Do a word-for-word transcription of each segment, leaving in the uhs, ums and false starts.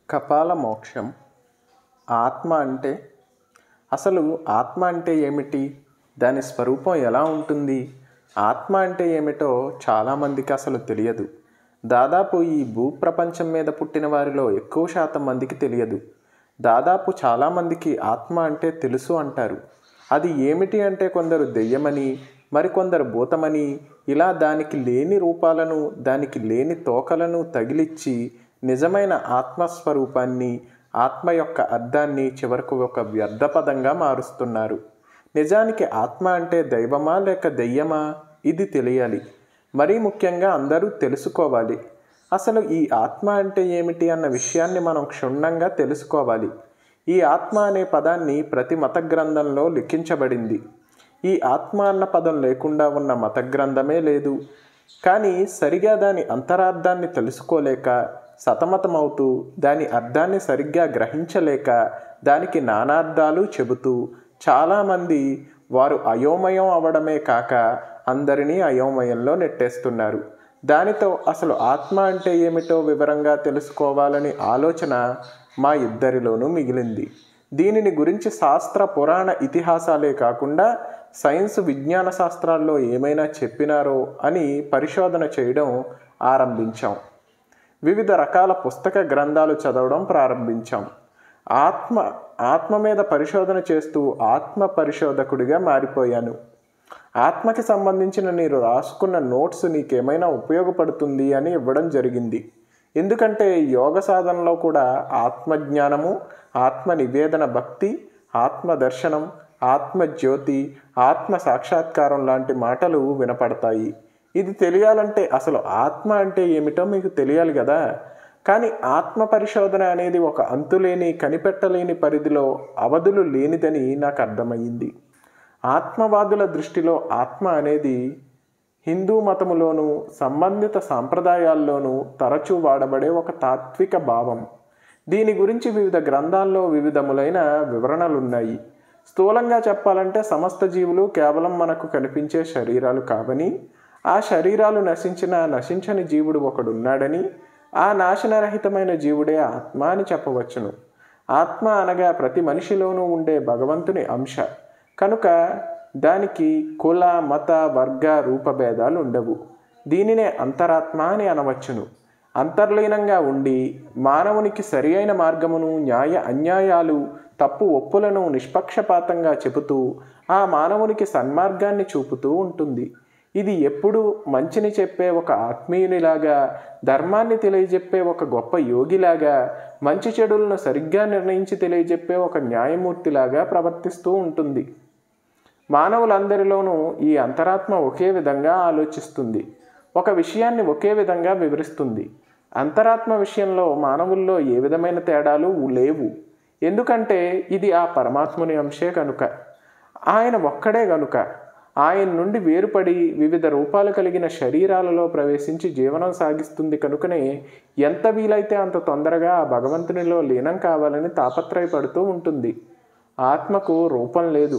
కపాల మోక్షం. ఆత్మ అంటే అసలు ఆత్మ అంటే ఏమిటి? దాని స్వరూపం ఎలా ఉంటుంది? ఆత్మ అంటే ఏమిటో చాలామందికి అసలు తెలియదు. దాదాపు ఈ భూప్రపంచం మీద పుట్టిన వారిలో ఎక్కువ శాతం మందికి తెలియదు. దాదాపు చాలామందికి ఆత్మ అంటే తెలుసు అంటారు. అది ఏమిటి అంటే కొందరు దెయ్యమని, మరికొందరు భూతమని, ఇలా దానికి లేని రూపాలను, దానికి లేని తోకలను తగిలిచ్చి నిజమైన ఆత్మస్వరూపాన్ని, ఆత్మ యొక్క అర్థాన్ని చివరకు ఒక వ్యర్థపదంగా మారుస్తున్నారు. నిజానికి ఆత్మ అంటే దైవమా లేక దెయ్యమా? ఇది తెలియాలి. మరీ ముఖ్యంగా అందరూ తెలుసుకోవాలి. అసలు ఈ ఆత్మ అంటే ఏమిటి అన్న విషయాన్ని మనం క్షుణ్ణంగా తెలుసుకోవాలి. ఈ ఆత్మ అనే పదాన్ని ప్రతి మత గ్రంథంలో లిఖించబడింది. ఈ ఆత్మ అన్న పదం లేకుండా ఉన్న మత గ్రంథమే లేదు. కానీ సరిగా దాని అంతరార్థాన్ని తెలుసుకోలేక సతమతమవుతూ, దాని అర్థాన్ని సరిగ్గా గ్రహించలేక దానికి నానార్థాలు చెబుతూ చాలామంది వారు అయోమయం అవడమే కాక అందరినీ అయోమయంలో నెట్టేస్తున్నారు. దానితో అసలు ఆత్మ అంటే ఏమిటో వివరంగా తెలుసుకోవాలని ఆలోచన మా ఇద్దరిలోనూ మిగిలింది. దీనిని గురించి శాస్త్ర పురాణ ఇతిహాసాలే కాకుండా సైన్స్ విజ్ఞాన శాస్త్రాల్లో ఏమైనా చెప్పినారో అని పరిశోధన చేయడం ఆరంభించాం. వివిధ రకాల పుస్తక గ్రంథాలు చదవడం ప్రారంభించాం. ఆత్మ ఆత్మ మీద పరిశోధన చేస్తూ ఆత్మ పరిశోధకుడిగా మారిపోయాను. ఆత్మకి సంబంధించిన నేను రాసుకున్న నోట్స్ నీకేమైనా ఉపయోగపడుతుంది అని ఇవ్వడం జరిగింది. ఎందుకంటే యోగ సాధనలో కూడా ఆత్మజ్ఞానము, ఆత్మ నివేదన భక్తి, ఆత్మ దర్శనం, ఆత్మజ్యోతి, ఆత్మ సాక్షాత్కారం లాంటి మాటలు వినపడతాయి. ఇది తెలియాలంటే అసలు ఆత్మ అంటే ఏమిటో మీకు తెలియాలి కదా. కానీ ఆత్మ పరిశోధన అనేది ఒక అంతులేని, కనిపెట్టలేని పరిధిలో అవధులు లేనిదని నాకు అర్థమయ్యింది. ఆత్మవాదుల దృష్టిలో ఆత్మ అనేది హిందూ మతములోనూ సంబంధిత సాంప్రదాయాల్లోనూ తరచూ వాడబడే ఒక తాత్విక భావం. దీని గురించి వివిధ గ్రంథాల్లో వివిధములైన వివరణలున్నాయి. స్థూలంగా చెప్పాలంటే సమస్త జీవులు కేవలం మనకు కనిపించే శరీరాలు కావని, ఆ శరీరాలు నశించిన నశించని జీవుడు ఒకడున్నాడని, ఆ నాశనరహితమైన జీవుడే ఆత్మ అని చెప్పవచ్చును. ఆత్మ అనగా ప్రతి మనిషిలోనూ ఉండే భగవంతుని అంశ కనుక దానికి కుల, మత, వర్గ, రూపభేదాలు ఉండవు. దీనినే అంతరాత్మ అని అనవచ్చును. అంతర్లీనంగా ఉండి మానవునికి సరి అయిన మార్గమును, న్యాయ అన్యాయాలు, తప్పు ఒప్పులను నిష్పక్షపాతంగా చెబుతూ ఆ మానవునికి సన్మార్గాన్ని చూపుతూ ఉంటుంది. ఇది ఎప్పుడూ మంచిని చెప్పే ఒక ఆత్మీయునిలాగా, ధర్మాన్ని తెలియజెప్పే ఒక గొప్ప యోగిలాగా, మంచి చెడులను సరిగ్గా నిర్ణయించి తెలియజెప్పే ఒక న్యాయమూర్తిలాగా ప్రవర్తిస్తూ ఉంటుంది. మానవులందరిలోనూ ఈ అంతరాత్మ ఒకే విధంగా ఆలోచిస్తుంది, ఒక విషయాన్ని ఒకే విధంగా వివరిస్తుంది. అంతరాత్మ విషయంలో మానవుల్లో ఏ విధమైన తేడాలు లేవు. ఎందుకంటే ఇది ఆ పరమాత్ముని అంశే కనుక, ఆయన ఒక్కడే గనుక. ఆయన నుండి వేరుపడి వివిధ రూపాలు కలిగిన శరీరాలలో ప్రవేశించి జీవనం సాగిస్తుంది కనుకనే ఎంత వీలైతే అంత తొందరగా ఆ భగవంతునిలో లీనం కావాలని తాపత్రయపడుతూ ఉంటుంది. ఆత్మకు రూపం లేదు.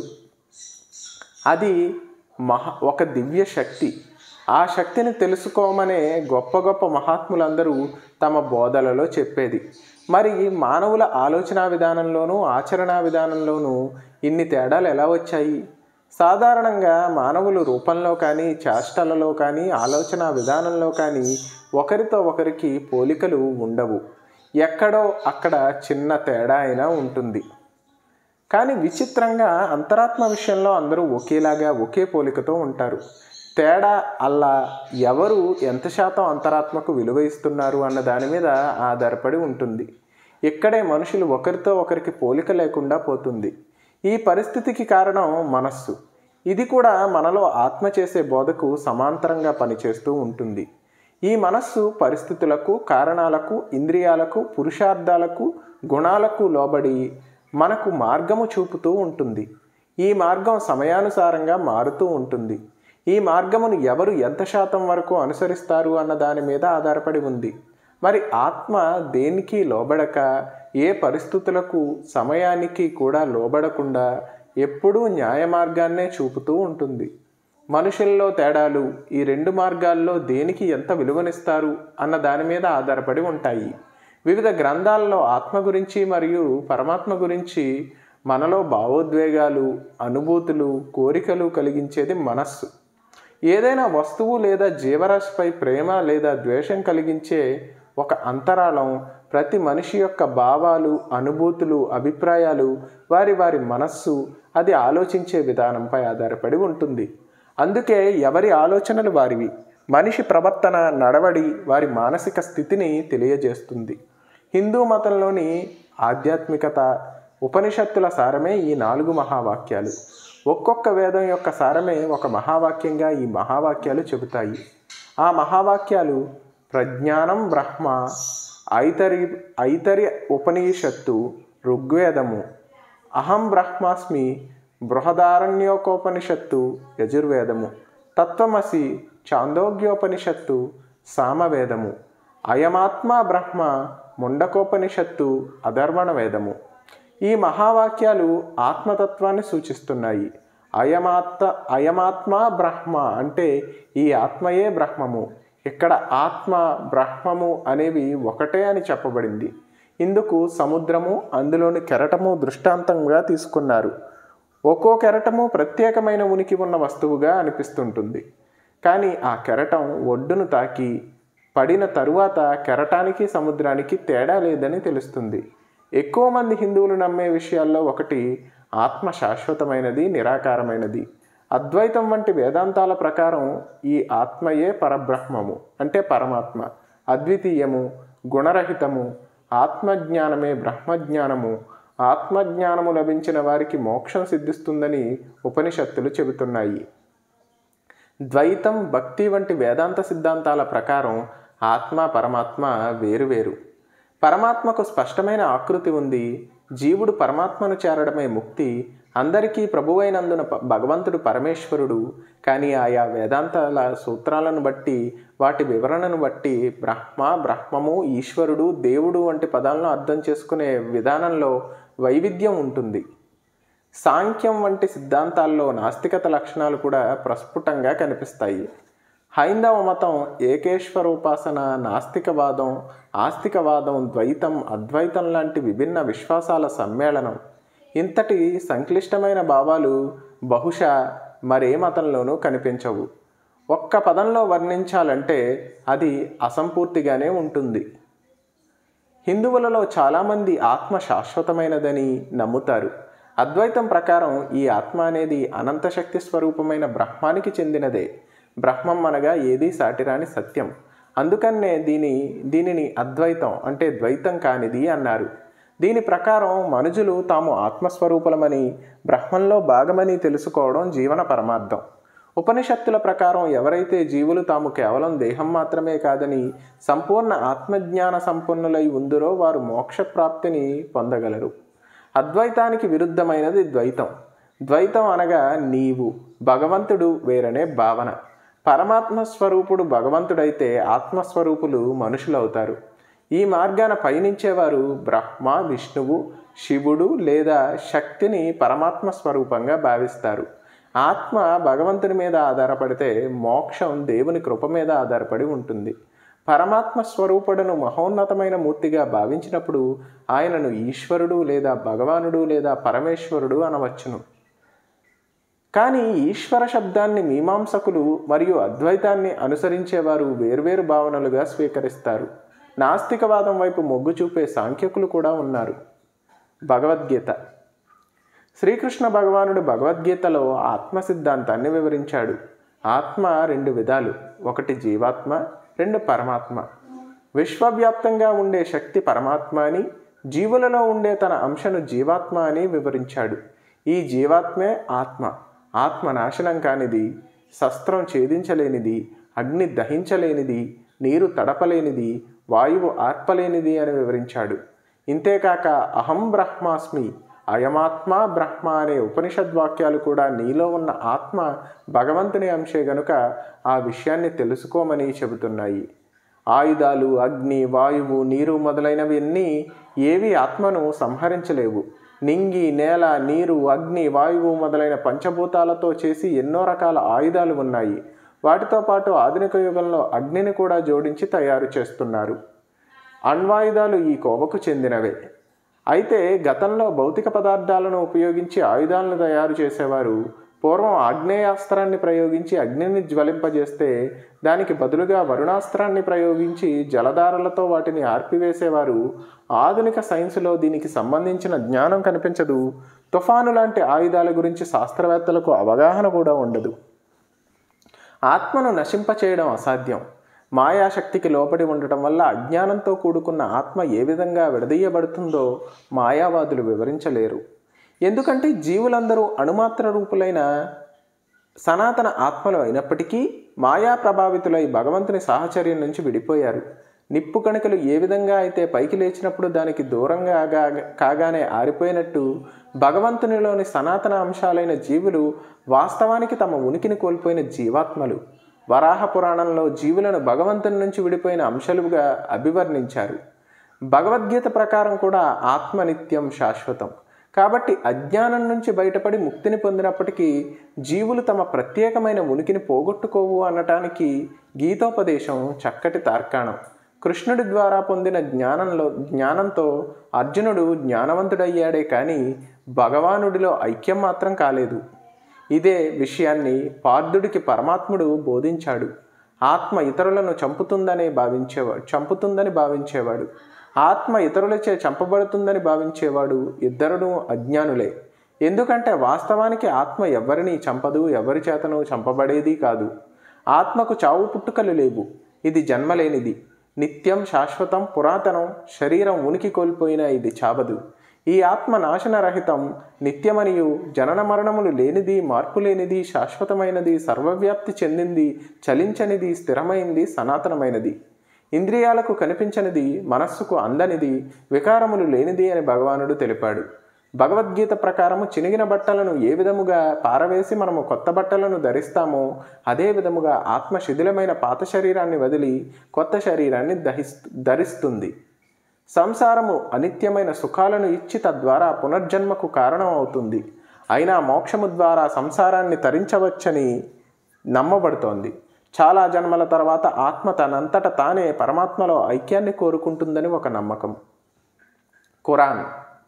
అది మహా ఒక దివ్య శక్తి. ఆ శక్తిని తెలుసుకోమనే గొప్ప గొప్ప మహాత్ములందరూ తమ బోధలలో చెప్పేది. మరి మానవుల ఆలోచన విధానంలోనూ ఆచరణా విధానంలోనూ ఇన్ని తేడాలు ఎలా వచ్చాయి? సాధారణంగా మానవులు రూపంలో కానీ, చేష్టలలో కానీ, ఆలోచన విధానంలో కానీ ఒకరితో ఒకరికి పోలికలు ఉండవు. ఎక్కడో అక్కడ చిన్న తేడా అయినా ఉంటుంది. కానీ విచిత్రంగా అంతరాత్మ విషయంలో అందరూ ఒకేలాగా, ఒకే పోలికతో ఉంటారు. తేడా అల్లా ఎవరు ఎంత శాతం అంతరాత్మకు విలువ ఇస్తున్నారు అన్న దాని మీద ఆధారపడి ఉంటుంది. ఇక్కడే మనుషులు ఒకరితో ఒకరికి పోలిక లేకుండా పోతుంది. ఈ పరిస్థితికి కారణం మనస్సు. ఇది కూడా మనలో ఆత్మ చేసే బోధకు సమాంతరంగా పనిచేస్తూ ఉంటుంది. ఈ మనస్సు పరిస్థితులకు, కారణాలకు, ఇంద్రియాలకు, పురుషార్థాలకు, గుణాలకు లోబడి మనకు మార్గము చూపుతూ ఉంటుంది. ఈ మార్గం సమయానుసారంగా మారుతూ ఉంటుంది. ఈ మార్గమును ఎవరు ఎంత శాతం వరకు అనుసరిస్తారు అన్న దాని మీద ఆధారపడి ఉంది. మరి ఆత్మ దేనికి లోబడక, ఏ పరిస్థితులకు, సమయానికి కూడా లోబడకుండా ఎప్పుడూ న్యాయ మార్గాన్నే చూపుతూ ఉంటుంది. మనుషుల్లో తేడాలు ఈ రెండు మార్గాల్లో దేనికి ఎంత విలువనిస్తారు అన్న దాని మీద ఆధారపడి ఉంటాయి. వివిధ గ్రంథాల్లో ఆత్మ గురించి మరియు పరమాత్మ గురించి మనలో భావోద్వేగాలు, అనుభూతులు, కోరికలు కలిగించేది మనస్సు. ఏదైనా వస్తువు లేదా జీవరాశిపై ప్రేమ లేదా ద్వేషం కలిగించే ఒక అంతరాళం ప్రతి మనిషి యొక్క భావాలు, అనుభూతులు, అభిప్రాయాలు, వారి వారి మనస్సు, అది ఆలోచించే విధానంపై ఆధారపడి ఉంటుంది. అందుకే ఎవరి ఆలోచనలు వారివి. మనిషి ప్రవర్తన, నడవడి వారి మానసిక స్థితిని తెలియజేస్తుంది. హిందూ మతంలోని ఆధ్యాత్మికత, ఉపనిషత్తుల సారమే ఈ నాలుగు మహావాక్యాలు. ఒక్కొక్క వేదం యొక్క సారమే ఒక మహావాక్యంగా ఈ మహావాక్యాలు చెబుతాయి. ఆ మహావాక్యాలు ప్రజ్ఞానం బ్రహ్మ, ఐతరి ఐతరి ఉపనిషత్తు, ఋగ్వేదము, అహం బ్రహ్మాస్మి, బృహదారణ్యోకోపనిషత్తు, యజుర్వేదము, తత్వమసి, చాందోగ్యోపనిషత్తు, సామవేదము, అయమాత్మ బ్రహ్మ, ముండకోపనిషత్తు, అధర్వణ వేదము. ఈ మహావాక్యాలు ఆత్మతత్వాన్ని సూచిస్తున్నాయి. అయమాత్మ అయమాత్మ బ్రహ్మ అంటే ఈ ఆత్మయే బ్రహ్మము. ఇక్కడ ఆత్మ, బ్రహ్మము అనేవి ఒకటే అని చెప్పబడింది. ఇందుకు సముద్రము, అందులోని కెరటము దృష్టాంతంగా తీసుకున్నారు. ఒక్కో కెరటము ప్రత్యేకమైన ఉనికి ఉన్న వస్తువుగా అనిపిస్తుంటుంది. కానీ ఆ కెరటం ఒడ్డును తాకి పడిన తరువాత కెరటానికి సముద్రానికి తేడా లేదని తెలుస్తుంది. ఎక్కువ మంది హిందువులు నమ్మే విషయాల్లో ఒకటి ఆత్మ శాశ్వతమైనది, నిరాకారమైనది. అద్వైతం వంటి వేదాంతాల ప్రకారం ఈ ఆత్మయే పరబ్రహ్మము అంటే పరమాత్మ, అద్వితీయము, గుణరహితము. ఆత్మజ్ఞానమే బ్రహ్మజ్ఞానము. ఆత్మజ్ఞానము లభించిన వారికి మోక్షం సిద్ధిస్తుందని ఉపనిషత్తులు చెబుతున్నాయి. ద్వైతం, భక్తి వంటి వేదాంత సిద్ధాంతాల ప్రకారం ఆత్మ, పరమాత్మ వేరువేరు. పరమాత్మకు స్పష్టమైన ఆకృతి ఉంది. జీవుడు పరమాత్మను చేరడమే ముక్తి. అందరికీ ప్రభువైనందున భగవంతుడు పరమేశ్వరుడు. కానీ ఆయా వేదాంతాల సూత్రాలను బట్టి, వాటి వివరణను బట్టి బ్రహ్మ, బ్రహ్మము, ఈశ్వరుడు, దేవుడు వంటి పదాలను అర్థం చేసుకునే విధానంలో వైవిధ్యం ఉంటుంది. సాంఖ్యం వంటి సిద్ధాంతాల్లో నాస్తికత లక్షణాలు కూడా ప్రస్ఫుటంగా కనిపిస్తాయి. హైందవ మతం ఏకేశ్వరోపాసన, నాస్తికవాదం, ఆస్తికవాదం, ద్వైతం, అద్వైతం లాంటి విభిన్న విశ్వాసాల సమ్మేళనం. ఇంతటి సంక్లిష్టమైన భావాలు బహుశా మరే మతంలోనూ కనిపించవు. ఒక్క పదంలో వర్ణించాలంటే అది అసంపూర్తిగానే ఉంటుంది. హిందువులలో చాలామంది ఆత్మ శాశ్వతమైనదని నమ్ముతారు. అద్వైతం ప్రకారం ఈ ఆత్మ అనేది అనంతశక్తి స్వరూపమైన బ్రహ్మానికి చెందినదే. బ్రహ్మం అనగా ఏదీ సాటిరాని సత్యం. అందుకనే దీని దీనిని అద్వైతం అంటే ద్వైతం కానిది అన్నారు. దీని ప్రకారం మనుజులు తాము ఆత్మస్వరూపులమని, బ్రహ్మంలో భాగమని తెలుసుకోవడం జీవన పరమార్థం. ఉపనిషత్తుల ప్రకారం ఎవరైతే జీవులు తాము కేవలం దేహం మాత్రమే కాదని సంపూర్ణ ఆత్మజ్ఞాన సంపన్నులై ఉందరో వారు మోక్షప్రాప్తిని పొందగలరు. అద్వైతానికి విరుద్ధమైనది ద్వైతం. ద్వైతం అనగా నీవు, భగవంతుడు వేరనే భావన. పరమాత్మ స్వరూపుడు భగవంతుడైతే ఆత్మస్వరూపులు మనుషులవుతారు. ఈ మార్గాన పయనించేవారు బ్రహ్మ, విష్ణువు, శివుడు లేదా శక్తిని పరమాత్మ స్వరూపంగా భావిస్తారు. ఆత్మ భగవంతుని మీద ఆధారపడితే మోక్షం దేవుని కృప మీద ఆధారపడి ఉంటుంది. పరమాత్మ స్వరూపుడును మహోన్నతమైన మూర్తిగా భావించినప్పుడు ఆయనను ఈశ్వరుడు లేదా భగవానుడు లేదా పరమేశ్వరుడు అనవచ్చును. కానీ ఈశ్వర శబ్దాన్ని మీమాంసకులు మరియు అద్వైతాన్ని అనుసరించేవారు వేర్వేరు భావనలుగా స్వీకరిస్తారు. నాస్తికవాదం వైపు మొగ్గు చూపే సాంఖ్యకులు కూడా ఉన్నారు. భగవద్గీత. శ్రీకృష్ణ భగవానుడు భగవద్గీతలో ఆత్మ సిద్ధాంతాన్ని వివరించాడు. ఆత్మ రెండు విధాలు, ఒకటి జీవాత్మ, రెండు పరమాత్మ. విశ్వవ్యాప్తంగా ఉండే శక్తి పరమాత్మ అని, జీవులలో ఉండే తన అంశను జీవాత్మ అని వివరించాడు. ఈ జీవాత్మే ఆత్మ. ఆత్మ నాశనం కానిది, శస్త్రం ఛేదించలేనిది, అగ్ని దహించలేనిది, నీరు తడపలేనిది, వాయువు ఆర్పలేనిది అని వివరించాడు. ఇంతేకాక అహం బ్రహ్మాస్మి, అయమాత్మ బ్రహ్మ అనే ఉపనిషద్వాక్యాలు కూడా నీలో ఉన్న ఆత్మ భగవంతుని అంశే గనుక ఆ విషయాన్ని తెలుసుకోమని చెబుతున్నాయి. ఆయుధాలు, అగ్ని, వాయువు, నీరు మొదలైనవి అన్నీ ఏవి ఆత్మను సంహరించలేవు. నింగి, నేల, నీరు, అగ్ని, వాయువు మొదలైన పంచభూతాలతో చేసి ఎన్నో రకాల ఆయుధాలు ఉన్నాయి. వాటితో పాటు ఆధునిక యుగంలో అగ్నిని కూడా జోడించి తయారు చేస్తున్నారు. అణ్వాయుధాలు ఈ కోవకు చెందినవే. అయితే గతంలో భౌతిక పదార్థాలను ఉపయోగించి ఆయుధాలను తయారు చేసేవారు. పూర్వం ఆగ్నేయాస్త్రాన్ని ప్రయోగించి అగ్నిని జ్వలింపజేస్తే దానికి బదులుగా వరుణాస్త్రాన్ని ప్రయోగించి జలధారలతో వాటిని ఆర్పివేసేవారు. ఆధునిక సైన్సులో దీనికి సంబంధించిన జ్ఞానం కనిపించదు. తుఫాను లాంటి ఆయుధాల గురించి శాస్త్రవేత్తలకు అవగాహన కూడా ఉండదు. ఆత్మను నశింపచేయడం అసాధ్యం. మాయాశక్తికి లోబడి ఉండటం వల్ల అజ్ఞానంతో కూడుకున్న ఆత్మ ఏ విధంగా విడదీయబడుతుందో మాయావాదులు వివరించలేరు. ఎందుకంటే జీవులందరూ అణుమాత్ర రూపులైన సనాతన ఆత్మలు అయినప్పటికీ మాయా ప్రభావితులై భగవంతుని సాహచర్యం నుంచి విడిపోయారు. నిప్పు కణికలు ఏ విధంగా అయితే పైకి లేచినప్పుడు దానికి దూరంగా కాగానే ఆరిపోయినట్టు భగవంతునిలోని సనాతన అంశాలైన జీవులు వాస్తవానికి తమ ఉనికిని కోల్పోయిన జీవాత్మలు. వరాహ పురాణంలో జీవులను భగవంతుని నుంచి విడిపోయిన అంశాలుగా అభివర్ణించారు. భగవద్గీత ప్రకారం కూడా ఆత్మ నిత్యం శాశ్వతం. కాబట్టి అజ్ఞానం నుంచి బయటపడి ముక్తిని పొందినప్పటికీ జీవులు తమ ప్రత్యేకమైన ఉనికిని పోగొట్టుకోవు అనటానికి గీతోపదేశం చక్కటి తార్కాణం. కృష్ణుడి ద్వారా పొందిన జ్ఞానంలో జ్ఞానంతో అర్జునుడు జ్ఞానవంతుడయ్యాడే కానీ భగవానుడిలో ఐక్యం మాత్రం కాలేదు. ఇదే విషయాన్ని పార్థుడికి పరమాత్ముడు బోధించాడు. ఆత్మ ఇతరులను చంపుతుందనే భావించేవాడు చంపుతుందని భావించేవాడు ఆత్మ ఇతరులచే చంపబడుతుందని భావించేవాడు ఇద్దరును అజ్ఞానులే. ఎందుకంటే వాస్తవానికి ఆత్మ ఎవరిని చంపదు, ఎవరి చేతను చంపబడేది కాదు. ఆత్మకు చావు పుట్టుకలు లేవు. ఇది జన్మలేనిది, నిత్యం, శాశ్వతం, పురాతనం. శరీరం ఉనికి కోల్పోయినా ఇది చావదు. ఈ ఆత్మ నాశనరహితం, నిత్యమనియు, జనన మరణములు లేనిది, మార్పు లేనిది, శాశ్వతమైనది, సర్వవ్యాప్తి చెందింది, చలించనిది, స్థిరమైంది, సనాతనమైనది. ఇంద్రియాలకు కనిపించనిది, మనస్సుకు అందనిది, వికారములు లేనిది అని భగవానుడు తెలిపాడు. భగవద్గీత ప్రకారము చినిగిన బట్టలను ఏ విధముగా పారవేసి మనము కొత్త బట్టలను ధరిస్తామో అదే విధముగా ఆత్మ శిథిలమైన పాత శరీరాన్ని వదిలి కొత్త శరీరాన్ని దహిస్తు ధరిస్తుంది. సంసారము అనిత్యమైన సుఖాలను ఇచ్చి తద్వారా పునర్జన్మకు కారణం అవుతుంది. అయినా మోక్షము ద్వారా సంసారాన్ని తరించవచ్చని నమ్మబడుతోంది. చాలా జన్మల తర్వాత ఆత్మ తనంతట తానే పరమాత్మలో ఐక్యాన్ని కోరుకుంటుందని ఒక నమ్మకం. ఖురాన్: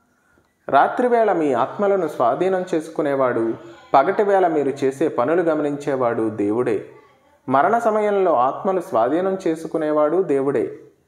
రాత్రివేళ మీ ఆత్మలను స్వాధీనం చేసుకునేవాడు, పగటివేళ మీరు చేసే పనులు గమనించేవాడు దేవుడే. మరణ సమయంలో ఆత్మలు స్వాధీనం చేసుకునేవాడు దేవుడే.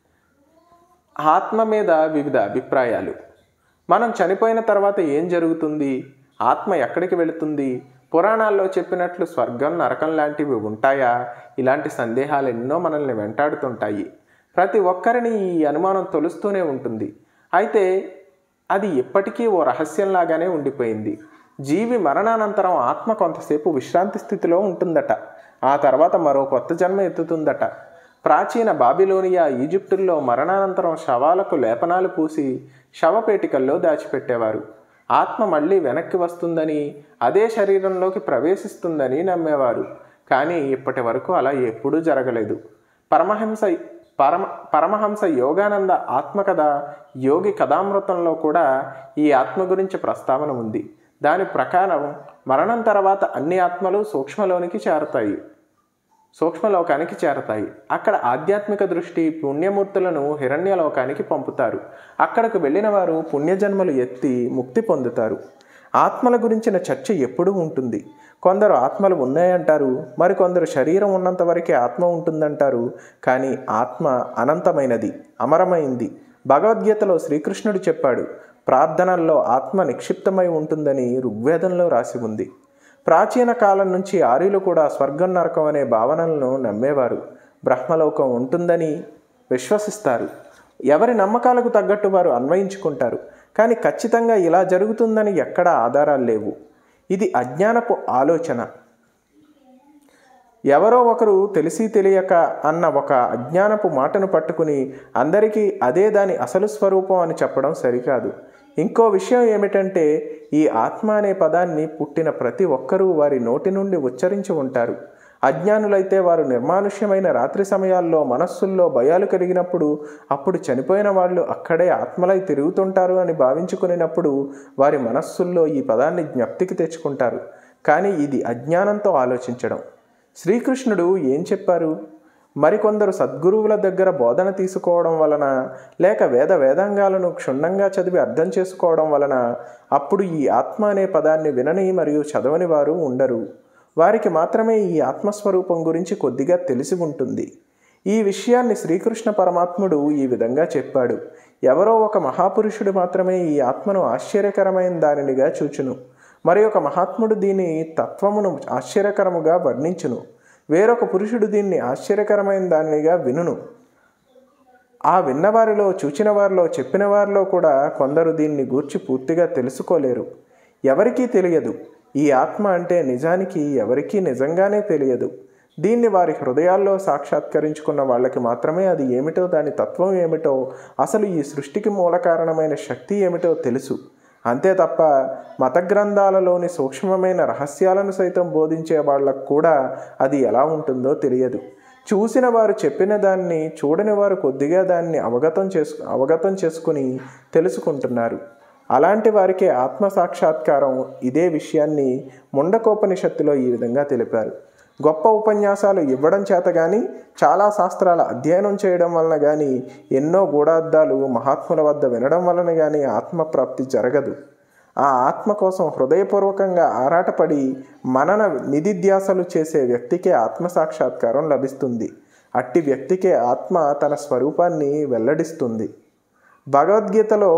ఆత్మ మీద వివిధ అభిప్రాయాలు. మనం చనిపోయిన తర్వాత ఏం జరుగుతుంది? ఆత్మ ఎక్కడికి వెళుతుంది? పురాణాల్లో చెప్పినట్లు స్వర్గం, నరకం లాంటివి ఉంటాయా? ఇలాంటి సందేహాలు ఎన్నో మనల్ని వెంటాడుతుంటాయి. ప్రతి ఒక్కరిని ఈ అనుమానం తొలుస్తూనే ఉంటుంది. అయితే అది ఎప్పటికీ ఓ రహస్యంలాగానే ఉండిపోయింది. జీవి మరణానంతరం ఆత్మ కొంతసేపు విశ్రాంతి స్థితిలో ఉంటుందట. ఆ తర్వాత మరో కొత్త జన్మ ఎత్తుతుందట. ప్రాచీన బాబిలోనియా, ఈజిప్టుల్లో మరణానంతరం శవాలకు లేపనాలు పూసి శవపేటికల్లో దాచిపెట్టేవారు. ఆత్మ మళ్ళీ వెనక్కి వస్తుందని, అదే శరీరంలోకి ప్రవేశిస్తుందని నమ్మేవారు. కానీ ఇప్పటి వరకు అలా ఎప్పుడూ జరగలేదు. పరమహంస పరమ పరమహంస యోగానంద ఆత్మకథ యోగి కథామృతంలో కూడా ఈ ఆత్మ గురించి ప్రస్తావన ఉంది. దాని ప్రకారం మరణం తర్వాత అన్ని ఆత్మలు సూక్ష్మలోనికి చేరతాయి సూక్ష్మలోకానికి చేరతాయి అక్కడ ఆధ్యాత్మిక దృష్టి పుణ్యమూర్తులను హిరణ్యలోకానికి పంపుతారు. అక్కడకు వెళ్ళిన వారు పుణ్యజన్మలు ఎత్తి ముక్తి పొందుతారు. ఆత్మల గురించిన చర్చ ఎప్పుడూ ఉంటుంది. కొందరు ఆత్మలు ఉన్నాయంటారు, మరికొందరు శరీరం ఉన్నంత వరకే ఆత్మ ఉంటుందంటారు. కానీ ఆత్మ అనంతమైనది, అమరమైంది. భగవద్గీతలో శ్రీకృష్ణుడు చెప్పాడు, ప్రార్థనల్లో ఆత్మ నిక్షిప్తమై ఉంటుందని ఋగ్వేదంలో రాసి ఉంది. ప్రాచీన కాలం నుంచి ఆర్యులు కూడా స్వర్గం, నరకం అనే భావనలను నమ్మేవారు. బ్రహ్మలోకం ఉంటుందని విశ్వసిస్తారు. ఎవరి నమ్మకాలకు తగ్గట్టు వారు అన్వయించుకుంటారు. కానీ ఖచ్చితంగా ఇలా జరుగుతుందని ఎక్కడా ఆధారాలు లేవు. ఇది అజ్ఞానపు ఆలోచన. ఎవరో ఒకరు తెలిసి తెలియక అన్న ఒక అజ్ఞానపు మాటను పట్టుకుని అందరికీ అదే దాని అసలు స్వరూపం అని చెప్పడం సరికాదు. ఇంకో విషయం ఏమిటంటే, ఈ ఆత్మ అనే పదాన్ని పుట్టిన ప్రతి ఒక్కరూ వారి నోటి నుండి ఉచ్చరించి ఉంటారు. అజ్ఞానులైతే వారు నిర్మానుష్యమైన రాత్రి సమయాల్లో మనస్సుల్లో భయాలు కలిగినప్పుడు, అప్పుడు చనిపోయిన వాళ్ళు అక్కడే ఆత్మలై తిరుగుతుంటారు అని భావించుకునేటప్పుడు వారి మనస్సుల్లో ఈ పదాన్ని జ్ఞప్తికి తెచ్చుకుంటారు. కానీ ఇది అజ్ఞానంతో ఆలోచించడం. శ్రీకృష్ణుడు ఏం చెప్పారు? మరికొందరు సద్గురువుల దగ్గర బోధన తీసుకోవడం వలన, లేక వేద వేదాంగాలను క్షుణ్ణంగా చదివి అర్థం చేసుకోవడం వలన అప్పుడు ఈ ఆత్మ అనే పదాన్ని వినని మరియు చదవని వారు ఉండరు. వారికి మాత్రమే ఈ ఆత్మస్వరూపం గురించి కొద్దిగా తెలిసి ఉంటుంది. ఈ విషయాన్ని శ్రీకృష్ణ పరమాత్ముడు ఈ విధంగా చెప్పాడు. ఎవరో ఒక మహాపురుషుడు మాత్రమే ఈ ఆత్మను ఆశ్చర్యకరమైన దానినిగా చూచును. మరి ఒక మహాత్ముడు దీని తత్వమును ఆశ్చర్యకరముగా వర్ణించును. వేరొక పురుషుడు దీన్ని ఆశ్చర్యకరమైన దానినిగా వినును. ఆ విన్నవారిలో, చూచిన వారిలో, చెప్పిన వారిలో కూడా కొందరు దీన్ని గూర్చి పూర్తిగా తెలుసుకోలేరు. ఎవరికీ తెలియదు. ఈ ఆత్మ అంటే నిజానికి ఎవరికీ నిజంగానే తెలియదు. దీన్ని వారి హృదయాల్లో సాక్షాత్కరించుకున్న వాళ్ళకి మాత్రమే అది ఏమిటో, దాని తత్వం ఏమిటో, అసలు ఈ సృష్టికి మూల కారణమైన శక్తి ఏమిటో తెలుసు. అంతే తప్ప మత గ్రంథాలలోని సూక్ష్మమైన రహస్యాలను సైతం బోధించే వాళ్ళకు కూడా అది ఎలా ఉంటుందో తెలియదు. చూసిన వారు చెప్పిన దాన్ని చూడని వారు కొద్దిగా దాన్ని అవగతం చేసు అవగతం చేసుకుని తెలుసుకుంటున్నారు. అలాంటి వారికే ఆత్మ సాక్షాత్కారం. ఇదే విషయాన్ని ముండకోపనిషత్తులో ఈ విధంగా తెలిపారు. గొప్ప ఉపన్యాసాలు ఇవ్వడం చేత కానీ, చాలా శాస్త్రాల అధ్యయనం చేయడం వలన కానీ, ఎన్నో గూఢార్థాలు మహాత్ముల వద్ద వినడం వలన కానీ ఆత్మప్రాప్తి జరగదు. ఆ ఆత్మ కోసం హృదయపూర్వకంగా ఆరాటపడి మనన నిధిధ్యాసలు చేసే వ్యక్తికే ఆత్మసాక్షాత్కారం లభిస్తుంది. అట్టి వ్యక్తికే ఆత్మ తన స్వరూపాన్ని వెల్లడిస్తుంది. భగవద్గీతలో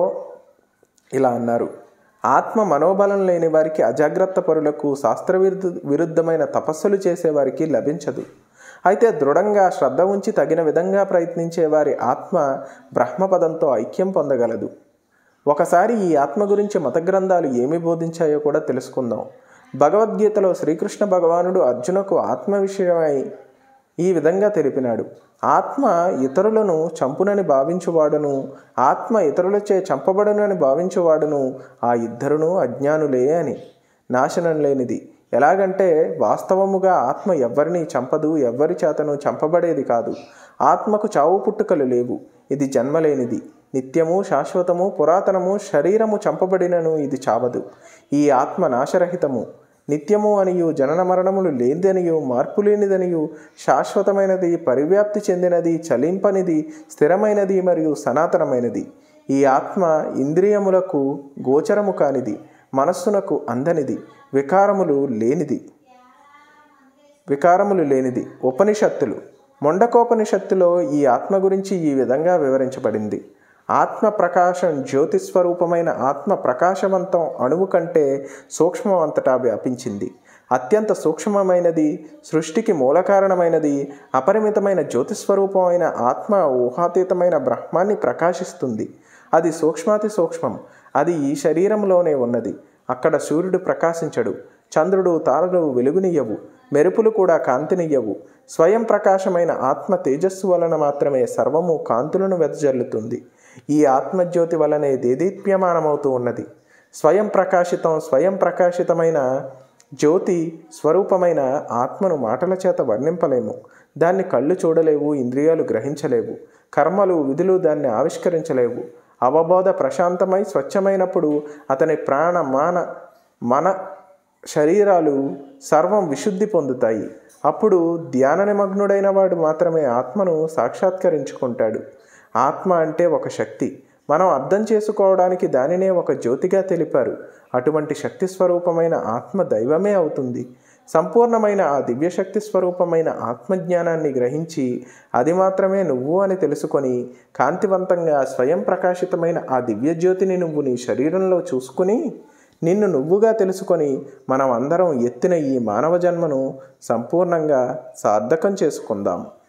ఇలా అన్నారు: ఆత్మ మనోబలం లేని వారికి, అజాగ్రత్త పరులకు, శాస్త్ర విరుద్ధ విరుద్ధమైన తపస్సులు చేసేవారికి లభించదు. అయితే దృఢంగా శ్రద్ధ ఉంచి తగిన విధంగా ప్రయత్నించే వారి ఆత్మ బ్రహ్మపదంతో ఐక్యం పొందగలదు. ఒకసారి ఈ ఆత్మ గురించి మత గ్రంథాలు ఏమి బోధించాయో కూడా తెలుసుకుందాం. భగవద్గీతలో శ్రీకృష్ణ భగవానుడు అర్జునకు ఆత్మ విషయమై ఈ విధంగా తెలిపినాడు: ఆత్మ ఇతరులను చంపునని భావించువాడును, ఆత్మ ఇతరులచే చంపబడునని భావించువాడును ఆ ఇద్దరును అజ్ఞానులే అని. నాశనం లేనిది. ఎలాగంటే వాస్తవముగా ఆత్మ ఎవ్వరిని చంపదు, ఎవ్వరి చేతను చంపబడేది కాదు. ఆత్మకు చావు పుట్టుకలు లేవు. ఇది జన్మలేనిది, నిత్యము, శాశ్వతము, పురాతనము. శరీరము చంపబడినను ఇది చావదు. ఈ ఆత్మ నాశరహితము, నిత్యము అనియు, జనన మరణములు లేనిదనియు, మార్పు లేనిదనియు, శాశ్వతమైనది, పరివ్యాప్తి చెందినది, చలింపనిది, స్థిరమైనది మరియు సనాతనమైనది. ఈ ఆత్మ ఇంద్రియములకు గోచరము కానిది, మనస్సునకు అందనిది, వికారములు లేనిది వికారములు లేనిది. ఉపనిషత్తులు ముండకోపనిషత్తులో ఈ ఆత్మ గురించి ఈ విధంగా వివరించబడింది: ఆత్మ ప్రకాశం, జ్యోతిస్వరూపమైన ఆత్మ ప్రకాశవంతం అణువు కంటే సూక్ష్మం అంతటా వ్యాపించింది. అత్యంత సూక్ష్మమైనది, సృష్టికి మూల కారణమైనది, అపరిమితమైన జ్యోతిస్వరూపమైన ఆత్మ ఊహాతీతమైన బ్రహ్మాన్ని ప్రకాశిస్తుంది. అది సూక్ష్మాతి సూక్ష్మం. అది ఈ శరీరంలోనే ఉన్నది. అక్కడ సూర్యుడు ప్రకాశించడు, చంద్రుడు, తారలు వెలుగునియ్యవు, మెరుపులు కూడా కాంతినియ్యవు. స్వయం ప్రకాశమైన ఆత్మ తేజస్సు వలన మాత్రమే సర్వము కాంతులను వెదజల్లుతుంది. ఈ ఆత్మజ్యోతి వలనే దేదీప్యమానమవుతూ ఉన్నది. స్వయం ప్రకాశితం స్వయం ప్రకాశితమైన జ్యోతి స్వరూపమైన ఆత్మను మాటల చేత వర్ణింపలేము. దాన్ని కళ్ళు చూడలేవు, ఇంద్రియాలు గ్రహించలేవు, కర్మలు, విధులు దాన్ని ఆవిష్కరించలేవు. అవబోధ ప్రశాంతమై స్వచ్ఛమైనప్పుడు అతని ప్రాణ, మాన, మన శరీరాలు సర్వం విశుద్ధి పొందుతాయి. అప్పుడు ధ్యాన నిమగ్నుడైన వాడు మాత్రమే ఆత్మను సాక్షాత్కరించుకుంటాడు. ఆత్మ అంటే ఒక శక్తి. మనం అర్థం చేసుకోవడానికి దానినే ఒక జ్యోతిగా తెలిపారు. అటువంటి శక్తి స్వరూపమైన ఆత్మ దైవమే అవుతుంది. సంపూర్ణమైన ఆ దివ్యశక్తి స్వరూపమైన ఆత్మజ్ఞానాన్ని గ్రహించి అది మాత్రమే నువ్వు అని తెలుసుకొని కాంతివంతంగా స్వయం ప్రకాశితమైన ఆ దివ్యజ్యోతిని నువ్వు నీ శరీరంలో చూసుకుని నిన్ను నువ్వుగా తెలుసుకొని మనం అందరం ఎత్తిన ఈ మానవ జన్మను సంపూర్ణంగా సార్థకం చేసుకుందాం.